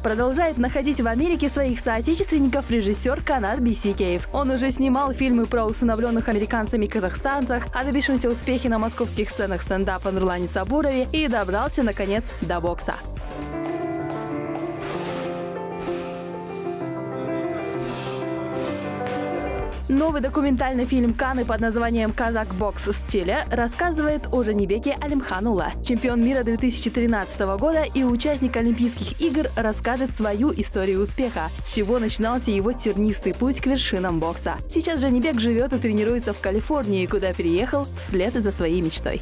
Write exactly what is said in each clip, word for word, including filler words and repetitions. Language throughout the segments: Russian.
Продолжает находить в Америке своих соотечественников режиссер Канат Бисикеев. Он уже снимал фильмы про усыновленных американцами казахстанцах, о добившемся успехе на московских сценах стендапа Нурлане Сабурове и добрался, наконец, до бокса. Новый документальный фильм Канны под названием «Казак бокс стиля» рассказывает о Жанибеке Алимханула. Чемпион мира две тысячи тринадцатого года и участник Олимпийских игр расскажет свою историю успеха, с чего начинался его тернистый путь к вершинам бокса. Сейчас Жанибек живет и тренируется в Калифорнии, куда переехал вслед за своей мечтой.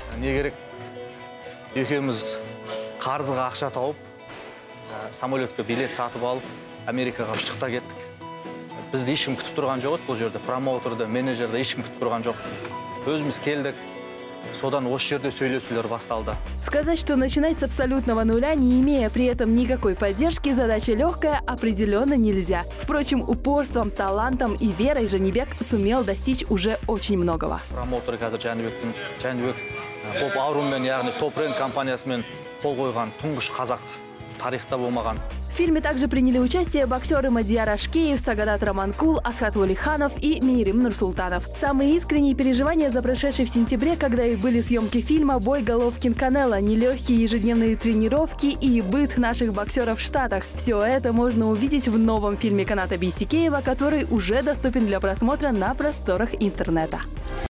Самолетке билет сатып алып, Америкаға шықта кеттік. Бізді ешкім күтіп тұрған жоқ еді бұл жерде, промоутерді, менеджерді ешкім күтіп тұрған жоқ. Өзіміз келдік, содан осы жерде сөйлесулер басталды. Сказать, что начинать с абсолютного нуля, не имея при этом никакой поддержки, задача легкая определенно нельзя. Впрочем, упорством, талантом и верой Жанибек сумел достичь уже очень многого. Промоутер қазір Жанибектің, Жанибек Поп Ауруммен, яғни Топ Рент компаниясымен қол қойған тұңғыш қазақ тарихта болмаған. В фильме также приняли участие боксеры Мадияр Ашкеев, Сагадат Раманкул, Асхат Валиханов и Мейрим Нурсултанов. Самые искренние переживания за прошедший в сентябре, когда и были съемки фильма «Бой Головкин-Канело», нелегкие ежедневные тренировки и быт наших боксеров в Штатах. Все это можно увидеть в новом фильме Каната Бисикеева, который уже доступен для просмотра на просторах интернета.